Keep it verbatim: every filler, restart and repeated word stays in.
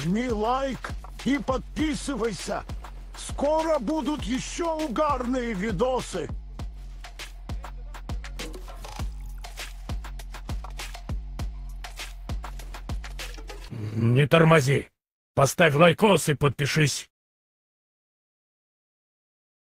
жми лайк и подписывайся. Скоро будут еще угарные видосы. Не тормози. Поставь лайкос и подпишись.